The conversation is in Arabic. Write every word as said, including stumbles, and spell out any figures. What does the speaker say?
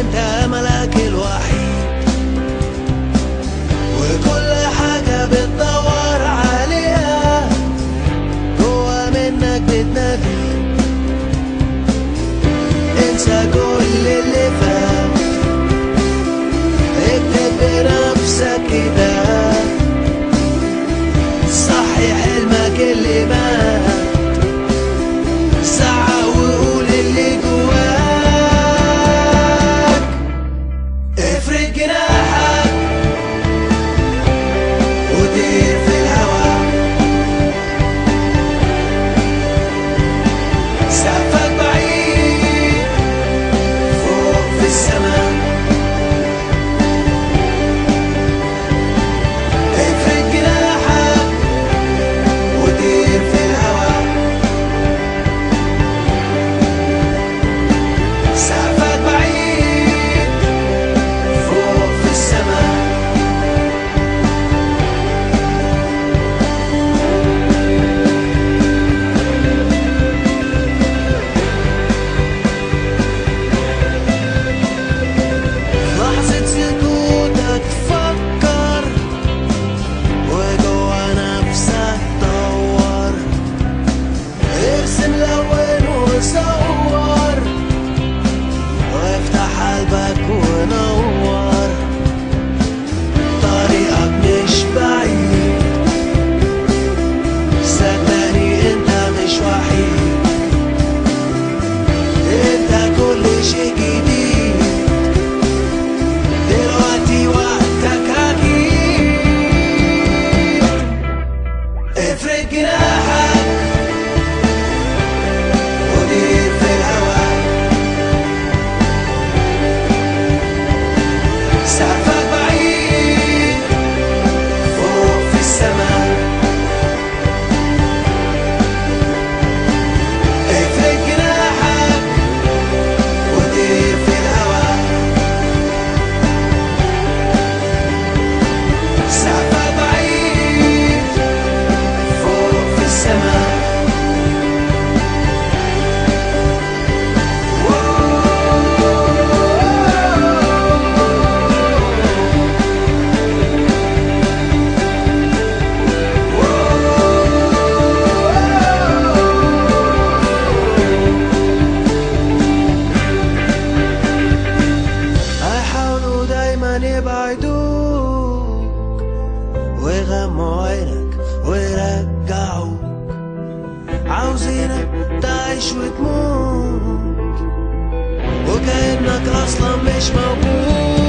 انت املك الوحيد، وكل حاجة بتدور عليها جوا منك بتنادي. انسى كل اللي فات، اكتب بنفسك كده صحي حلمك اللي مات، ساعة وقول اللي جواك. افرد جناحك وطير في الهوا، سقفك بعيد فوق في السماء. افرد جناحك وطير في الهوا، سقفك بعيد فوق في السماء. لحظة سكوتك فكر، وجوا نفسك دور، ارسم لون وصور، وافتح قلبك ونور. طريقك مش بعيد، صدقني انت مش وحيد، انت كل شيء جديد، دلوقتي وقتك اكيد. افرد جناحك وطير في الهوا، سقفك بعيد فوق في السماء. افرد جناحك وطير في الهوا، سقفك بعيد فوق في السماء. هيحاولوا دايما يبعدوك ويغموا عينك ويرجعوك، عاوزينك تعيش وتموت وكأنك أصلا مش موجود.